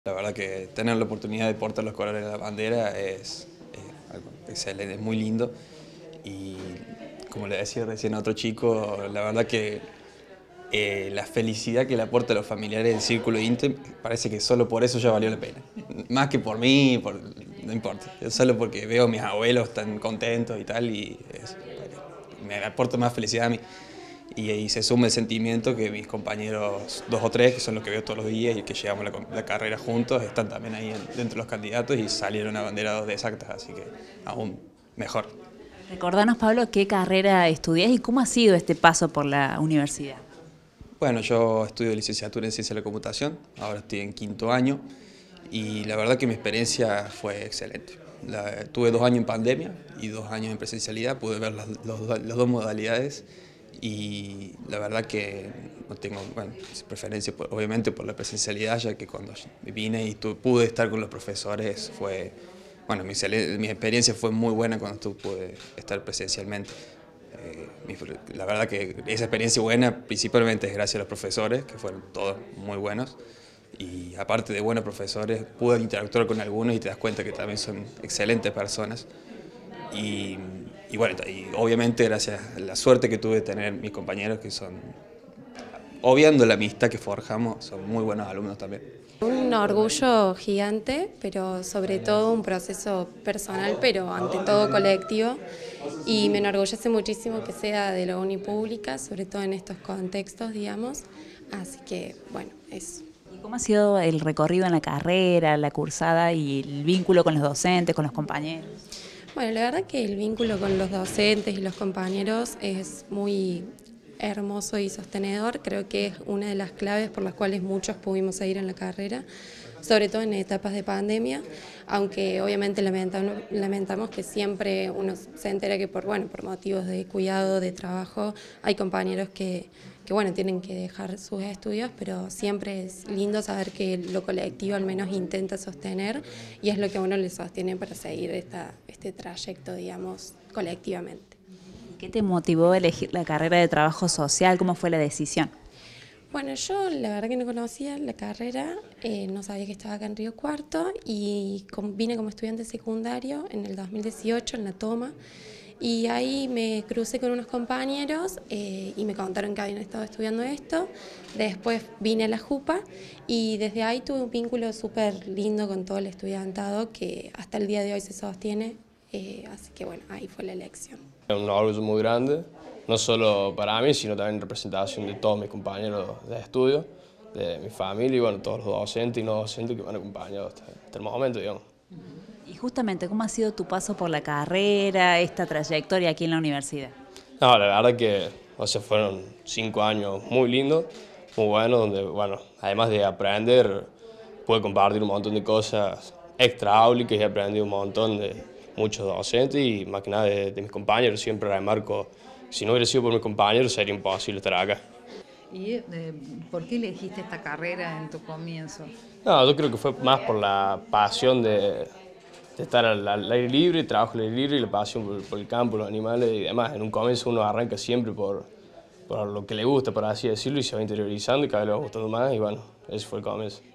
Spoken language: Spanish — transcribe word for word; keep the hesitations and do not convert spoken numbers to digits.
La verdad que tener la oportunidad de portar los colores de la bandera es, es algo excelente, es muy lindo y como le decía recién a otro chico, la verdad que eh, la felicidad que le aporta a los familiares del círculo íntimo parece que solo por eso ya valió la pena. Más que por mí, por, no importa, solo porque veo a mis abuelos tan contentos y tal y es, me aporta más felicidad a mí. Y ahí se suma el sentimiento que mis compañeros, dos o tres, que son los que veo todos los días y que llevamos la, la carrera juntos, están también ahí en, dentro de los candidatos y salieron abanderados de exactas, así que aún mejor. Recordanos, Pablo, qué carrera estudiás y cómo ha sido este paso por la universidad. Bueno, yo estudio licenciatura en Ciencia de la Computación, ahora estoy en quinto año y la verdad que mi experiencia fue excelente. La, tuve dos años en pandemia y dos años en presencialidad, pude ver las, los, las dos modalidades y la verdad que no tengo bueno, preferencia por, obviamente por la presencialidad, ya que cuando vine y tu, pude estar con los profesores fue, bueno, mi, mi experiencia fue muy buena cuando tu, pude estar presencialmente. Eh, mi, la verdad que esa experiencia buena principalmente es gracias a los profesores, que fueron todos muy buenos. Y aparte de buenos profesores, pude interactuar con algunos y te das cuenta que también son excelentes personas. Y, y bueno, y obviamente gracias a la suerte que tuve de tener mis compañeros que son, obviando la amistad que forjamos, son muy buenos alumnos también. Un orgullo gigante, pero sobre todo un proceso personal, pero ante todo colectivo. Y me enorgullece muchísimo que sea de la uni pública, sobre todo en estos contextos, digamos. Así que, bueno, eso. ¿Y cómo ha sido el recorrido en la carrera, la cursada y el vínculo con los docentes, con los compañeros? Bueno, la verdad que el vínculo con los docentes y los compañeros es muy hermoso y sostenedor. Creo que es una de las claves por las cuales muchos pudimos seguir en la carrera, sobre todo en etapas de pandemia, aunque obviamente lamentamos, lamentamos que siempre uno se entera que por, bueno, por motivos de cuidado, de trabajo, hay compañeros que, que bueno, tienen que dejar sus estudios, pero siempre es lindo saber que lo colectivo al menos intenta sostener y es lo que a uno le sostiene para seguir esta, este trayecto, digamos, colectivamente. ¿Qué te motivó a elegir la carrera de trabajo social? ¿Cómo fue la decisión? Bueno, yo la verdad que no conocía la carrera, eh, no sabía que estaba acá en Río Cuarto y com, vine como estudiante secundario en el dos mil dieciocho en la toma y ahí me crucé con unos compañeros eh, y me contaron que habían estado estudiando esto. Después vine a la JUPA y desde ahí tuve un vínculo súper lindo con todo el estudiantado que hasta el día de hoy se sostiene, eh, así que bueno, ahí fue la elección. Un orgullo muy grande, no solo para mí, sino también en representación de todos mis compañeros de estudio, de mi familia y bueno, todos los docentes y no docentes que me han acompañado hasta, hasta el momento, digamos. Y justamente, ¿cómo ha sido tu paso por la carrera, esta trayectoria aquí en la universidad? No, la verdad que o sea, fueron cinco años muy lindos, muy buenos, donde, bueno, además de aprender, pude compartir un montón de cosas extraáulicas y aprendí un montón de muchos docentes y más que nada de, de mis compañeros. Siempre remarco, si no hubiera sido por mis compañeros sería imposible estar acá. ¿Y eh, por qué elegiste esta carrera en tu comienzo? No, yo creo que fue más por la pasión de, de estar al, al aire libre, trabajo al aire libre y la pasión por, por el campo, los animales y demás. En un comienzo uno arranca siempre por, por lo que le gusta, por así decirlo, y se va interiorizando y cada vez le va gustando más y bueno, ese fue el comienzo.